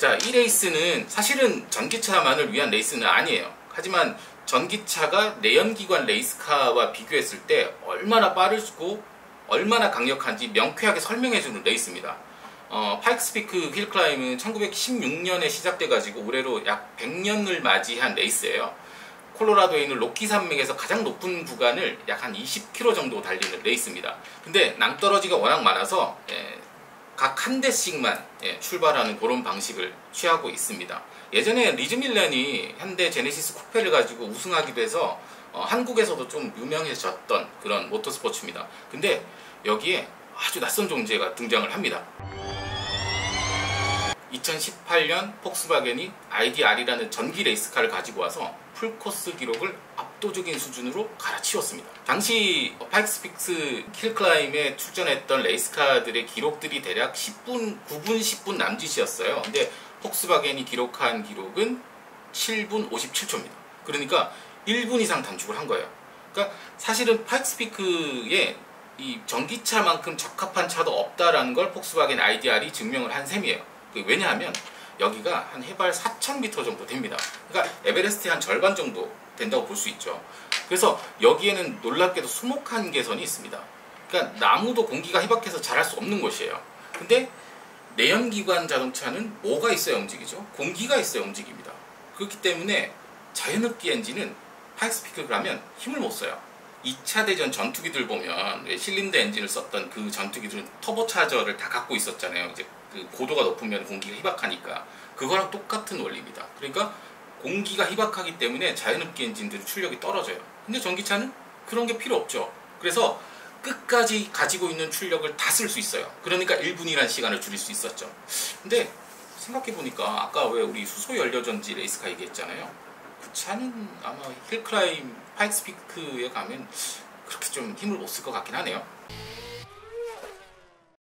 자, 이 레이스는 사실은 전기차만을 위한 레이스는 아니에요. 하지만 전기차가 내연기관 레이스카와 비교했을 때 얼마나 빠르고 얼마나 강력한지 명쾌하게 설명해주는 레이스입니다. 파이크스피크 힐클라임은 1916년에 시작돼가지고 올해로 약 100년을 맞이한 레이스예요. 콜로라도에 있는 로키 산맥에서 가장 높은 구간을 약 한 20km 정도 달리는 레이스입니다. 근데 낭떠러지가 워낙 많아서 각 한 대씩만 출발하는 그런 방식을 취하고 있습니다. 예전에 리즈 밀란이 현대 제네시스 쿠페를 가지고 우승하기도 해서 한국에서도 좀 유명해졌던 그런 모터스포츠입니다. 근데 여기에 아주 낯선 존재가 등장을 합니다. 2018년 폭스바겐이 IDR이라는 전기 레이스카를 가지고 와서 풀코스 기록을 압도적인 수준으로 갈아치웠습니다. 당시 파이크스피크 힐클라임에 출전했던 레이스카들의 기록들이 대략 9분 10분 남짓이었어요. 근데 폭스바겐이 기록한 기록은 7분 57초입니다. 그러니까 1분 이상 단축을 한 거예요. 그러니까 사실은 파이크스피크에 이 전기차만큼 적합한 차도 없다라는 걸 폭스바겐 IDR이 증명을 한 셈이에요. 왜냐하면 여기가 한 해발 4,000m 정도 됩니다. 그러니까 에베레스트의 한 절반 정도 된다고 볼 수 있죠. 그래서 여기에는 놀랍게도 수목한 개선이 있습니다. 그러니까 나무도 공기가 희박해서 자랄 수 없는 곳이에요. 근데 내연기관 자동차는 뭐가 있어야 움직이죠? 공기가 있어야 움직입니다. 그렇기 때문에 자연흡기 엔진은 파이크스피크를 하면 힘을 못 써요. 2차 대전 전투기들 보면 실린더 엔진을 썼던 그 전투기들은 터보차저를 다 갖고 있었잖아요. 이제 그 고도가 높으면 공기가 희박하니까 그거랑 똑같은 원리입니다. 그러니까 공기가 희박하기 때문에 자연흡기 엔진들의 출력이 떨어져요. 근데 전기차는 그런 게 필요 없죠. 그래서 끝까지 가지고 있는 출력을 다 쓸 수 있어요. 그러니까 1분이라는 시간을 줄일 수 있었죠. 근데 생각해보니까 아까 왜 우리 수소연료전지 레이스카 얘기했잖아요. 그 차는 아마 힐클라임 파이크스피크에 가면 그렇게 좀 힘을 못 쓸 것 같긴 하네요.